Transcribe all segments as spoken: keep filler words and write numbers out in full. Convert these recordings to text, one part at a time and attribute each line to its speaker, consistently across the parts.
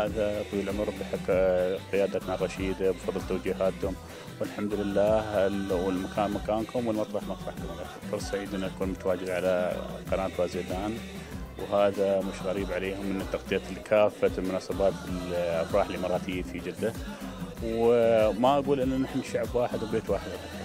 Speaker 1: هذا طويل العمر بحق قيادتنا الرشيدة بفضل توجيهاتهم، والحمد لله والمكان مكانكم والمطبخ مطبخكم. فرصة سعيد أن أكون متواجد على قناة وازيدان، وهذا مش غريب عليهم من تغطية لكافة المناسبات الأفراح الإماراتية في جدة، وما أقول أن نحن شعب واحد وبيت واحد.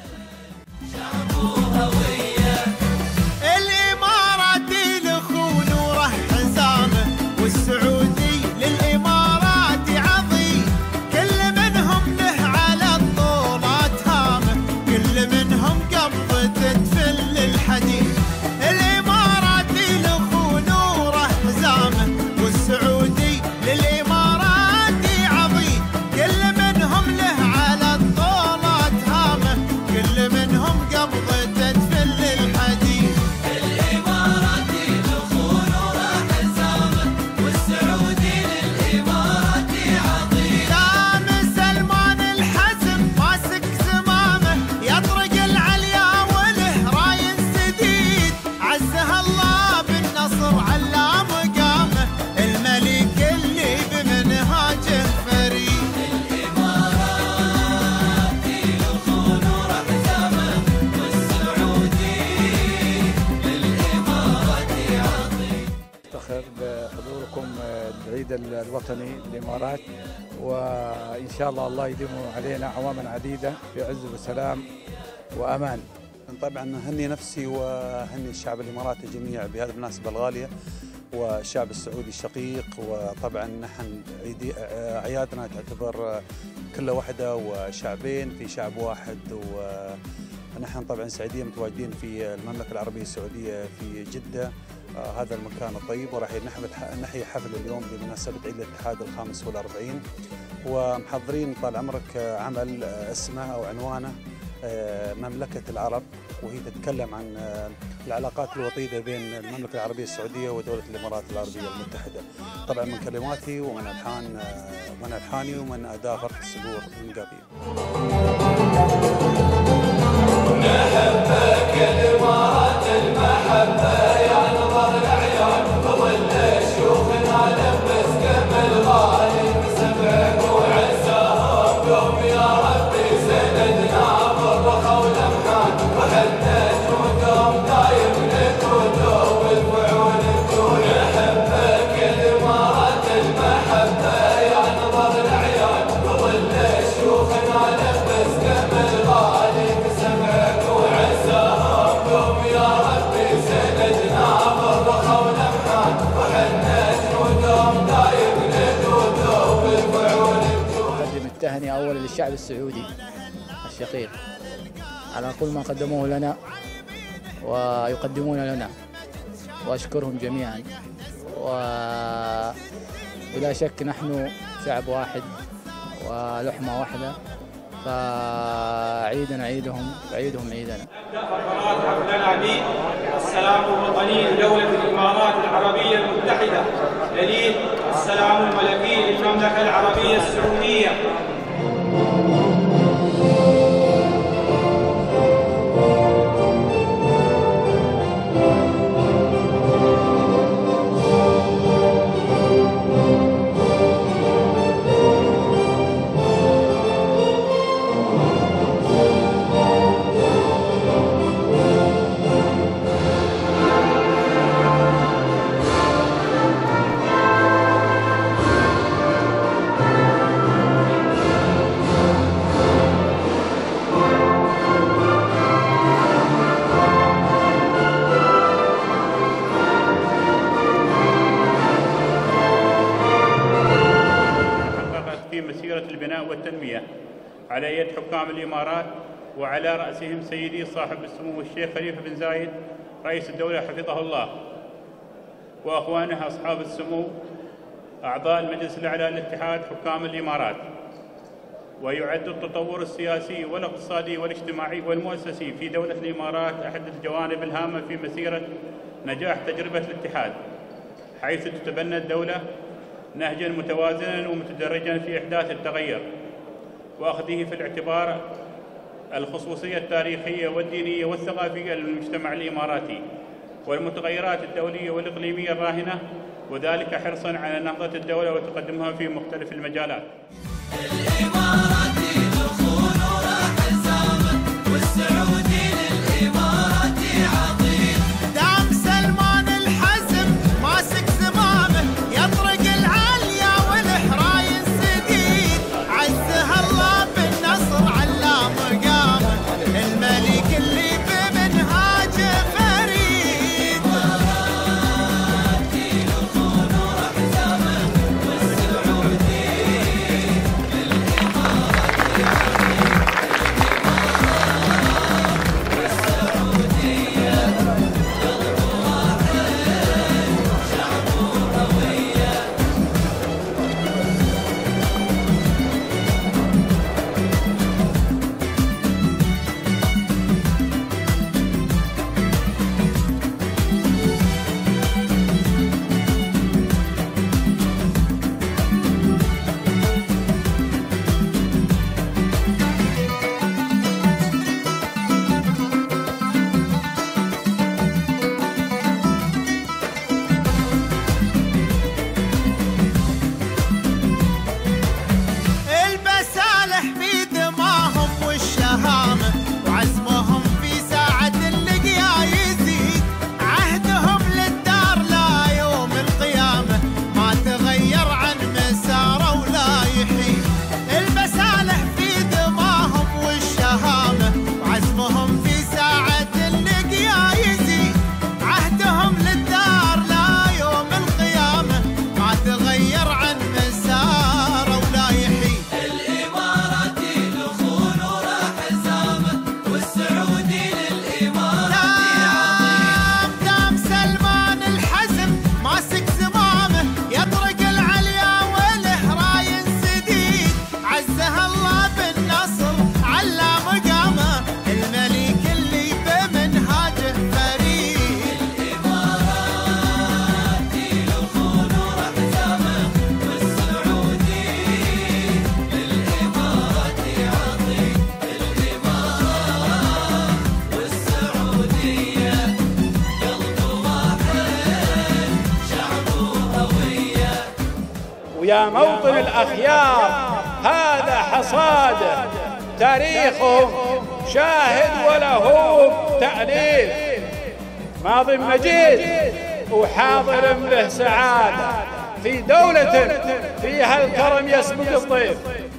Speaker 2: الإماراتي لخو نوره حزامه، والسعودي للإمارات عظيم، كل منهم له على الطولات هامه، كل منهم قبضة تفل الحديد. الإماراتي لخو نوره حزامه، والسعودي للإمارات عظيم، كل منهم له على الطولات هامه، كل منهم قبضة تفل الحديد. الإماراتي لخو نوره حزامه، والسعودي للإمارات عظيم. دام سلمان الحزم ماسك زمامه، يطرق العليا وله راين سديد، عزها الله بالنصر على مقامه، الملك اللي بمنهاجه فريد. الإماراتي لخو نوره حزامه، والسعودي للإمارات عظيم.
Speaker 3: أفتخر بحضوركم العيد الوطني للإمارات، وإن شاء الله الله يديم علينا عواما عديدة في عز وسلام وأمان.
Speaker 4: طبعا هني نفسي وهني الشعب الإماراتي الجميع بهذه المناسبة الغالية، والشعب السعودي الشقيق. وطبعا نحن أعيادنا تعتبر كلها واحدة وشعبين في شعب واحد، ونحن طبعا سعيدين متواجدين في المملكة العربية السعودية في جدة، آه هذا المكان الطيب، وراح نحيي حفل اليوم بمناسبة عيد الاتحاد الخامس والأربعين، ومحضرين طال عمرك عمل اسمه أو عنوانه مملكة العرب، وهي تتكلم عن العلاقات الوطيدة بين المملكة العربية السعودية ودولة الإمارات العربية المتحدة. طبعا من كلماتي ومن ألحان من ألحاني ومن أداء فرق الصقور المنقابي.
Speaker 2: نحبك الإمارات المحبة يا نظر العيون، بظل شيوخنا لبس كمل غالي بسبعك وعزهم، قوم يا ربي سندنا بالرخا والأمحان، وحنا جودهم دايم لك ودوب الفعول الجود. نحبك الإمارات المحبة يا نظر العيون، بظل شيوخنا لبس كمل غالي بسبعك وعزهم، قوم يا ربي سندنا بالرخا والأمحان، وحنا جودهم دايم لك ودوب الفعول الجود.
Speaker 5: أقدم التهنئة أولا للشعب السعودي الشقيق على كل ما قدموه لنا ويقدمون لنا، وأشكرهم جميعا. وبلا شك نحن شعب واحد ولحمة واحدة، فعيدنا عيدهم وعيدهم عيدنا.
Speaker 6: حفلنا به السلام الوطني لدولة الإمارات العربية المتحدة، دليل السلام الملكي للمملكة العربية السعودية.
Speaker 1: البناء والتنمية على يد حكام الإمارات، وعلى رأسهم سيدي صاحب السمو الشيخ خليفة بن زايد رئيس الدولة حفظه الله، وأخوانه أصحاب السمو أعضاء المجلس الأعلى للاتحاد حكام الإمارات. ويعد التطور السياسي والاقتصادي والاجتماعي والمؤسسي في دولة الإمارات أحد الجوانب الهامة في مسيرة نجاح تجربة الاتحاد، حيث تتبنى الدولة نهجاً متوازناً ومتدرجاً في إحداث التغير، وأخذه في الاعتبار الخصوصية التاريخية والدينية والثقافية للمجتمع الإماراتي والمتغيرات الدولية والإقليمية الراهنة وذلك حرصاً على نهضة الدولة وتقدمها في مختلف المجالات.
Speaker 2: الإماراتي دخول وراح زامن والسعودي للإماراتي عظيم. دام سلمان الحزم ماسك زمامه يطرق العالية والحراين سديد. عزها الله بالنصر على مقامه الملك اللي بمنهاجه فريد. الإماراتي دخول وراح زامن والسعودي
Speaker 7: ويا موطن الأخيار هذا حصاده تاريخهم شاهد وله تأليف. ماض مجيد وحاضر به سعادة في دولة فيها الكرم يسبق الضيف.